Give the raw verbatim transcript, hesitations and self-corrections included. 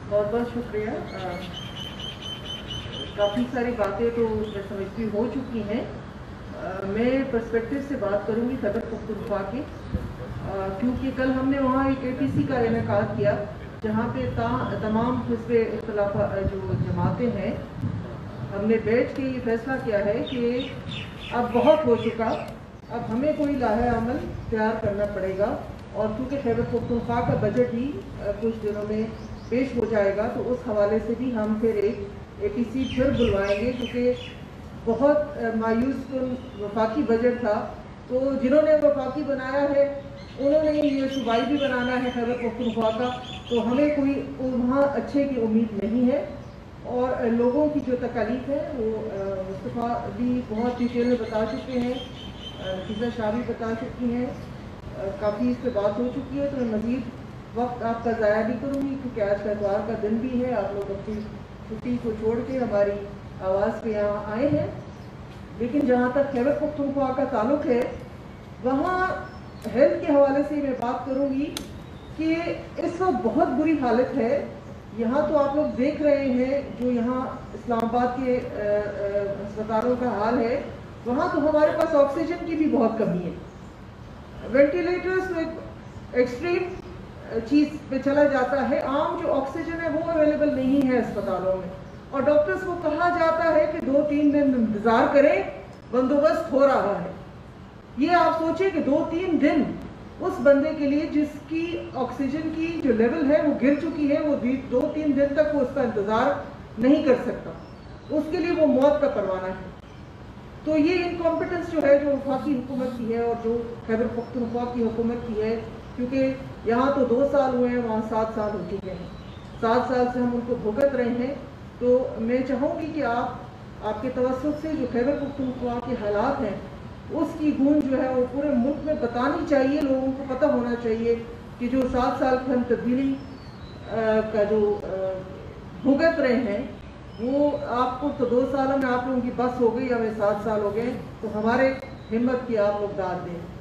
بہت بہت شکریہ. کافی ساری باتیں تو میں سمجھتی ہو چکی ہیں. میں پرسپیکٹو سے بات کروں گی خیبر پختونخوا کی، کیونکہ کل ہم نے وہاں ایک اے پی سی کا انعقاد کیا جہاں پہ تمام حزب اختلاف جو جماعتیں ہیں، ہم نے بیٹھ کے یہ فیصلہ کیا ہے کہ اب بہت ہو چکا، اب ہمیں کوئی لاہے عمل تیار کرنا پڑے گا. اور کیونکہ خیبر پختونخوا کا بجٹ ہی کچھ دنوں میں پیش ہو جائے گا، تو اس حوالے سے بھی ہم پھر ایک اے پی سی پھر بلوائیں گے، کیونکہ بہت مایوس کن وفاقی بجٹ تھا. تو جنہوں نے وفاقی بنایا ہے انہوں نے یہ صوبائی بھی بنانا ہے خیبر پختونخوا کا، تو ہمیں کوئی وہاں اچھے کی امید نہیں ہے. اور لوگوں کی جو تکالیف ہے وہ مصطفیٰ بھی بہت ڈیٹیل میں بتا چکے ہیں، فضا شاہ بھی بتا چکی ہیں، کافی اس پہ بات ہو چکی ہے. تو میں مزید وقت آپ کا ضائع نہیں کروں گی، کیونکہ آج کا اتوار کا دن بھی ہے، آپ لوگ اپنی چھٹی کو چھوڑ کے ہماری آواز پہ یہاں آئے ہیں. لیکن جہاں تک خیبر پختونخوا کا تعلق ہے، وہاں ہیلتھ کے حوالے سے میں بات کروں گی کہ اس وقت بہت بری حالت ہے. یہاں تو آپ لوگ دیکھ رہے ہیں جو یہاں اسلام آباد کے ہسپتالوں کا حال ہے، وہاں تو ہمارے پاس آکسیجن کی بھی بہت کمی ہے. وینٹیلیٹرز تو ایک ایکسٹریم چیز پہ چلا جاتا ہے، عام جو آکسیجن ہے وہ اویلیبل نہیں ہے اسپتالوں میں، اور ڈاکٹرز کو کہا جاتا ہے کہ دو تین دن انتظار کریں، بندوبست ہو رہا ہے. یہ آپ سوچیں کہ دو تین دن اس بندے کے لیے جس کی آکسیجن کی جو لیول ہے وہ گر چکی ہے، وہ دو تین دن تک وہ اس کا انتظار نہیں کر سکتا، اس کے لیے وہ موت کا پروانہ ہے. تو یہ انکمپیٹنس جو ہے جو وفاقی حکومت کی ہے اور جو خیبر پختونخوا کی حکومت کی ہے، کیونکہ یہاں تو دو سال ہوئے ہیں، وہاں سات سال ہو چکے ہیں، سات سال سے ہم ان کو بھگت رہے ہیں. تو میں چاہوں گی کہ آپ آپ کے توسط سے جو خیبر پختونخوا کے حالات ہیں اس کی گونج جو ہے وہ پورے ملک میں بتانی چاہیے. لوگوں کو پتہ ہونا چاہیے کہ جو سات سال کی ہم تبدیلی کا جو بھگت رہے ہیں، وہ آپ کو تو دو سالوں میں آپ لوگوں کی بس ہو گئی، ہمیں سات سال ہو گئے، تو ہمارے ہمت کی آپ لوگ داد دیں.